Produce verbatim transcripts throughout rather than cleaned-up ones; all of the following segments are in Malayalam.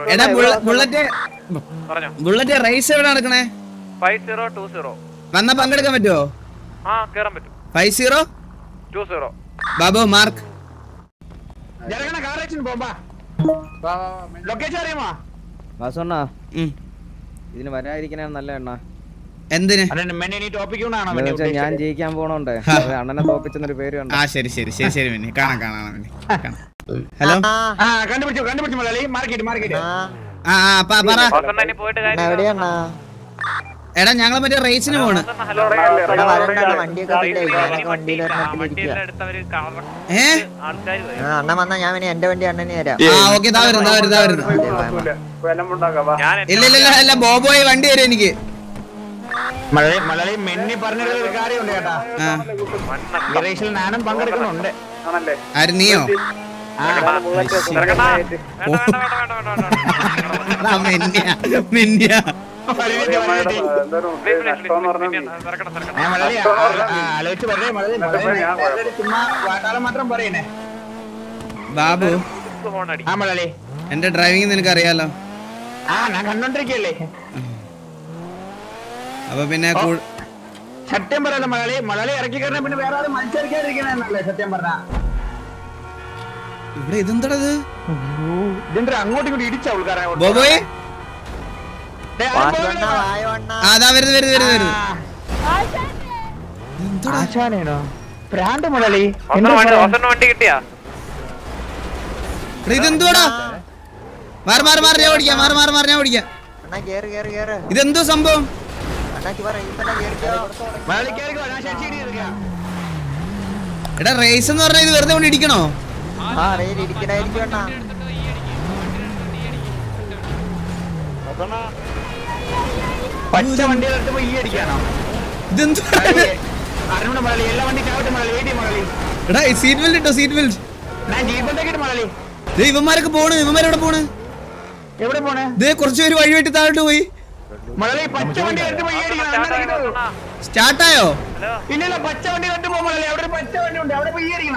എടാ ബുള്ളറ്റ് ബുള്ളറ്റ് റേസ് എവിടെ നടക്കണേ? Five zero two zero. വന്നാ പങ്കെടുക്കാൻ പറ്റുമോ? ആ കേറാൻ പറ്റും. Five zero two zero. Babu മാർക്ക് ഇതിന് വരാതിരിക്കണ നല്ല എണ്ണ. എന്തിന്? ഞാൻ ജയിക്കാൻ പോണോണ്ട് അണ്ണനെ തോപ്പിച്ചെന്നൊരു പേര് കണ്ടു. ആ ശരി ശരി ശരി ശരി മിനി കാണാം കാണാം മിനി. ഹലോ എടാ ഞങ്ങള് മറ്റേ റേസിന് പോണ്. ഇല്ല ഇല്ല ഇല്ല ബോബോയ് വണ്ടി വരും എനിക്ക്. ആര് നീയോ? മിന്നിയ ബാബു എന്റെ ഡ്രൈവിംഗ് നിനക്ക് അറിയാലോ. അപ്പൊ പിന്നെ സത്യം പറയല്ല മലയാളി മലയാളി ഇറക്കി കഴിഞ്ഞ പിന്നെ വേറെ ആരും മത്സരിക്കാതിരിക്കണല്ലേ സത്യം പറഞ്ഞ. ഇവിടെ ഇതെന്താണത്? ഇതിന്റെ അങ്ങോട്ടും ഇങ്ങോട്ട് ഇടിച്ച ഉൾക്കാരായ ബോബോയ് അതാ വരുന്നു വരുന്നു വരുന്നു വരുന്നു. പ്രാണ്ട് മലയാളി വണ്ടി കിട്ടിയാ? ഇതെന്തുവാടാ? മാറി മാറി മാറി ഞാൻ ഓടിക്കാം. മാറി മാറി മാറി ഞാൻ ഓടിക്കാം. ഇതെന്തോ സംഭവം? എടാ റേസ് എന്ന് പറഞ്ഞാൽ ഇത് വെറുതെ കൊണ്ട് ഇടിക്കണോ? പച്ച വണ്ടി അടിക്കാനോ? എടാ സീറ്റ് ബെൽറ്റ് ഇട്ടോ സീറ്റ് ബെൽറ്റ്. ഇവന്മാരൊക്കെ പോണ്. ഇവന്മാരെവിടെ പോണ്? എവിടെ പോണേ? കുറച്ചു പേര് വഴി വെട്ടി താഴോട്ട് പോയി. സ്റ്റാർട്ടായോ? ഇല്ല പച്ച വണ്ടി കണ്ടു പോകുമ്പോഴല്ലേ അവിടെ പച്ച വണ്ടി ഉണ്ട് അവിടെ പോയി അടിക്കണം.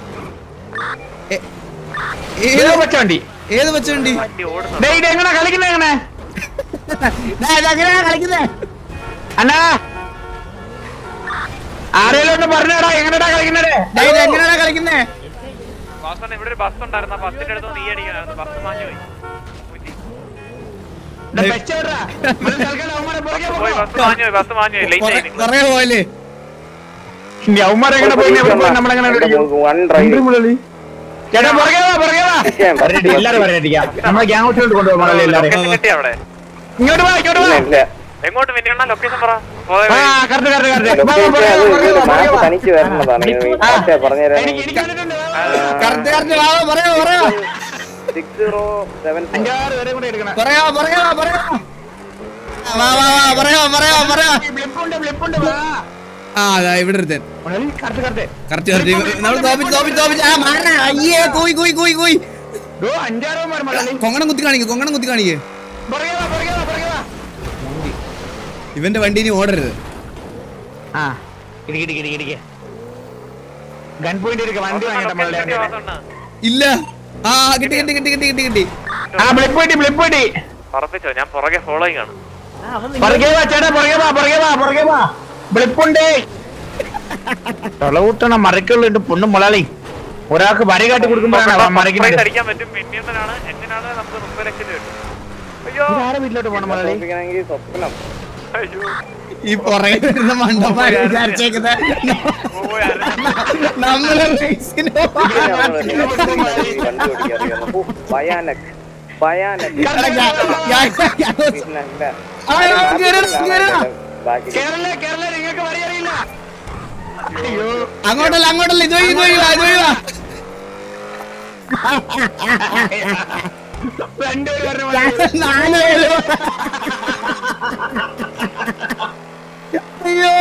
ഏത് പച്ച വണ്ടി? ഏത് പച്ച വണ്ടി? എങ്ങനെ കളിക്കുന്നേ? എങ്ങനെ കളിക്കുന്നേ അണ്ണാ? ആരെങ്കിലും ഒന്ന് പറഞ്ഞടാ എങ്ങനെയാ കളിക്കുന്നേ? എങ്ങനെയാ കളിക്കുന്നേ? ഇവിടെ ഒരു ബസ് ഉണ്ടായിരുന്നു. ബസ്സിന്റെ അടുത്ത് നീ അടിക്കാനായിരുന്നു. ബസ് മാഞ്ഞു പോയി. എങ്ങോട്ട് ലൊക്കേഷൻ പറ. തനിച്ച് വരണതാണ് പറഞ്ഞുതരാം. കൊങ്ങണം കുത്തി കാണിക്ക്. കൊങ്ങണം കുത്തി കാണിക്ക്. ഇവന്റെ വണ്ടി ഇനി ഓടരുത്. ഇല്ല. ആ കിട്ടി കിട്ടി കിട്ടി കിട്ടി കിട്ടി കിട്ടി. ഞാൻ പുറകെ ഫോളോയിങ് ആണ്. ൂട്ടണ മറക്കുള്ളിട്ട് പൊണ്ണും മുളാളി ഒരാൾക്ക് വര കാട്ടി കൊടുക്കുമ്പോഴാണ് അടിക്കാൻ പറ്റും. പിന്നെന്താണ് എങ്ങനെയാണ് നമുക്ക് മുപ്പത് ലക്ഷം രൂപ കിട്ടും. അയ്യോ വീട്ടിലോട്ട് പോകണം മുളാളി. സ്വപ്നം ഈ പുറകെ വരുന്ന മണ്ടന്മാര് വിചാരിച്ചേക്കുന്നത് നമ്മളെ ഭയാനക് ഭയാനക് അങ്ങോട്ടല്ല അങ്ങോട്ടല്ല ഇത് വഴി ഇത് വഴി വാ ഇത് വഴി വാ. അയ്യോ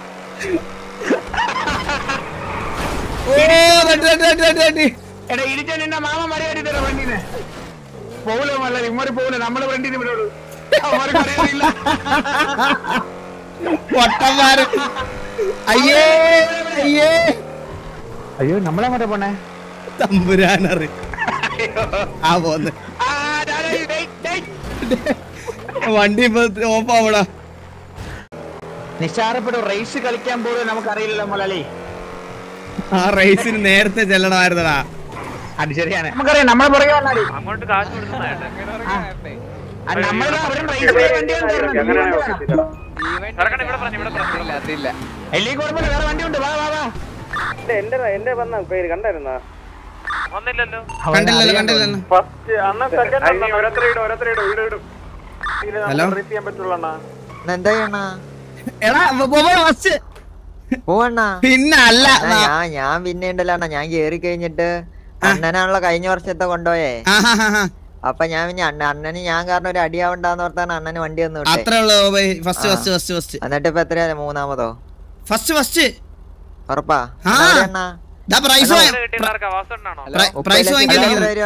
എടാ ഇരിച്ചാ നിന്നെ മാമ മറിയാടി തരാം വണ്ടീനെ. പോകൂല മല്ല ഇമ്മറി പോകൂല നമ്മളെ വണ്ടീനെ വിടോളൂ. പൊട്ടന്മാര്. അയ്യേ അയ്യേ അയ്യോ നമ്മളെ മറ്റേ പോണേ തമ്പുരാനറി. ആ പോന്ന്. വണ്ടി ഇപ്പൊ ഓഫ് ആവടാ. നിസ്സാരപ്പെട്ട റേസ് കളിക്കാൻ പോലും നമുക്കറിയില്ലല്ലോ മുതലാളി. ആ റേസിന് നേരത്തെ ചെല്ലണമായിരുന്നടാ. അത് ശരിയാണ്, നമുക്കറിയാം. നമ്മളെ പുറകെ വന്നാടി അങ്ങോട്ട് കാശ് കൊടുക്കുന്നതായിട്ട് നമ്മളെ അവരും റേസ് വണ്ടിയാണ് ചെറുക്കണ ഇവിടെ പറഞ്ഞു ഇവിടെ പ്രശ്നമില്ല അതില്ല. എല്ലി കുഴപ്പമില്ല, വേറെ വണ്ടി ഉണ്ട്. വാ വാ വാ. എന്റെ എന്റെ വന്ന പേര് കണ്ടായിരുന്നാ? വന്നില്ലല്ലോ. കണ്ടില്ലല്ലോ കണ്ടില്ലല്ലോ. ഹലോ എന്താ ചെയ്യണ? എടാ ഫസ്റ്റ് പോവണ്ണ. പിന്നെ അല്ല ഞാൻ ഞാൻ പിന്നെ ഉണ്ടല്ലോ അണ്ണാ, ഞാൻ കേറി കഴിഞ്ഞിട്ട് അണ്ണനാണല്ലോ കഴിഞ്ഞ വർഷത്തെ കൊണ്ടുപോയേ. അപ്പൊ ഞാൻ പിന്നെ അണ്ണ അണ്ണന് ഞാൻ കാരണം ഒരു അടിയാവണ്ടെന്ന് ഓർത്താണ് അണ്ണന് വണ്ടി വന്നു വിട്ടേ. അത്രേ ഉള്ളൂ. ഫസ്റ്റ് ഫസ്റ്റ് ഫസ്റ്റ് ഫസ്റ്റ് എന്നിട്ട് ഇപ്പൊ എത്രയാ? മൂന്നാമതോ? ഫസ്റ്റ് ഫസ്റ്റ് ഉറപ്പാ? അണ്ണാ പ്രൈസ് പ്രൈസ് വാങ്ങിക്കല്ലേ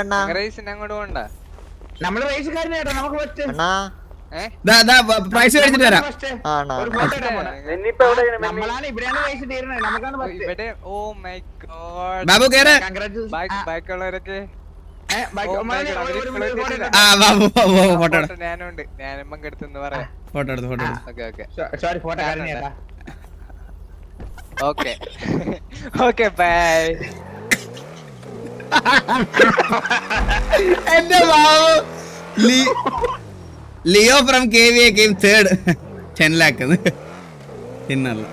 നമ്മള് റേസുകാരനെ കേട്ടോ. നമുക്ക് ഫസ്റ്റ് അണ്ണാ പ്രൈസ് മേടിച്ചിട്ട് വരാം. ആണോ? നമ്മളാണ് ഇവിടെയാണ് റേസ് തീരുന്നത്. നമുക്കാണ് ഫസ്റ്റ്. ബാബു കേറ്. ബാക്കിയുള്ളവരൊക്കെ ആ ബാബു ഫോട്ടോ ഞാനുണ്ട്, ഞാനും പങ്കെടുത്തെന്ന് പറയാം. ഫോട്ടോ എടുത്ത് ഫോട്ടോ എടുത്ത് ഓക്കെ ഓക്കെ സോറി ഫോട്ടോ കാരനേട്ടാ. Okay okay bye. എന്റെ Babu Leo from K V A came third ten lakh പിന്നല്ല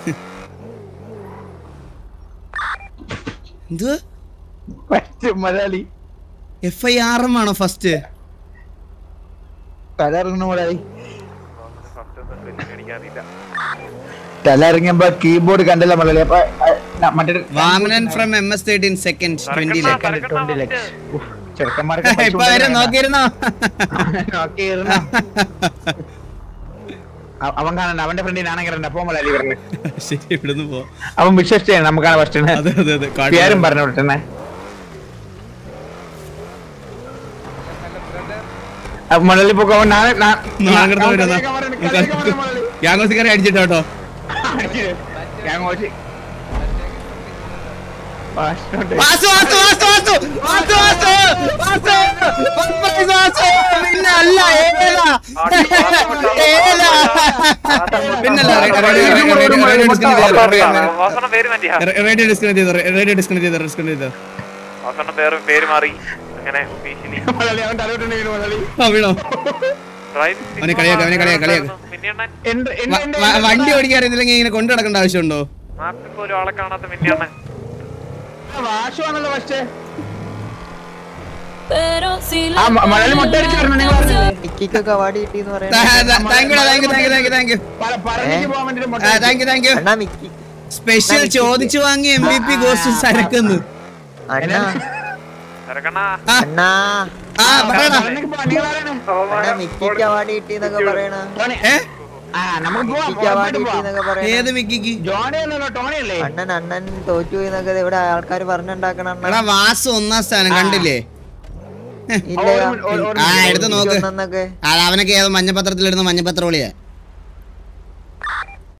എന്തുവാ first Malayali F I R M ആണോ ഫസ്റ്റ്? തലയിറങ്ങുന്ന മലയാളി തലയിറങ്ങിയപ്പോ കീബോർഡ് കണ്ടല്ല മലയാളി. അപ്പൊ മറ്റേ Vamanan from M S thirteen second twenty lakh twenty lakhs ചെറുക്കന്മാർക്ക് ഇപ്പൊ വരും. നോക്കിയിരുന്നോ? നോക്കിയിരുന്നോ? അവൻ കാണണ്ട, അവന്റെ ഫ്രണ്ടിനാണെങ്കിൽ അപ്പൊ മലയാളി പറഞ്ഞു. ശരി ഇവിടുന്ന് പോ. അവൻ വിശ്വസിച്ചേ നമുക്കാണ് ഫസ്റ്റ്. അതെ അതെ അതെ പേരും പറഞ്ഞു വിട്ടെന്നെ. മലയാളി പോക്കോ ഗ്യാങ്ങോസിക്കാരെ അടിച്ചിട്ടോ. റേഡിയോ ഡിസ്കണക്ട് ചെയ്തോ. റേഡിയോ ഡിസ്കണക്ട് ചെയ്തോ. ഡിസ്കണക്ട് ചെയ്തോ. പേര് മാറി അങ്ങനെ വണ്ടി ഓടിക്കാൻ അറിയത്തില്ലെങ്കിൽ ഇങ്ങനെ കൊണ്ടു നടക്കേണ്ട ആവശ്യമുണ്ടോ? ഒരാളെ കാണാത്ത മിന്നിയണ്ണൻ വാശുവാണല്ലോ ഫസ്റ്റ്. മിക്കിക്കൊക്കെ അവാർഡ് കിട്ടിന്ന് പറയാ. സ്പെഷ്യൽ ചോദിച്ചു വാങ്ങി എം വി പി ഗോസ്റ്റ് സരക്കുന്നു. അണ്ണാ ചെറുക്കണ്ണാ അണ്ണാ മിക്കിക്ക് അവാർഡ് കിട്ടിന്നൊക്കെ പറയണ. മിക്കിക്ക് അവാർഡ് കിട്ടിന്നൊക്കെ പറയണ. ഏത് മിക്കിക്ക്? അണ്ണൻ അണ്ണൻ തോറ്റു എന്നൊക്കെ ഇവിടെ ആൾക്കാര് പറഞ്ഞുണ്ടാക്കണ. എടാ വാസു ഒന്നാം സ്ഥാനം കണ്ടില്ലേ? ആ എടുത്ത് നോക്ക്. അവനൊക്കെ ഏതോ മഞ്ഞപത്രത്തിലിടുന്ന മഞ്ഞപത്രോളിയാ.